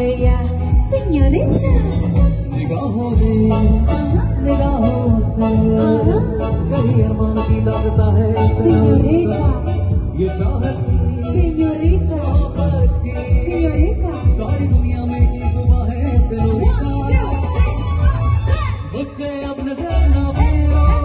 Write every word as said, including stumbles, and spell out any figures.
bella señorita. निगाहों ने निगाहों से कहीं अरमान की लगता है Señorita, ये चाहत señorita, señorita. सारी दुनिया में की सुबह है सेनोरिटा मुझसे अब नजर ना फेरो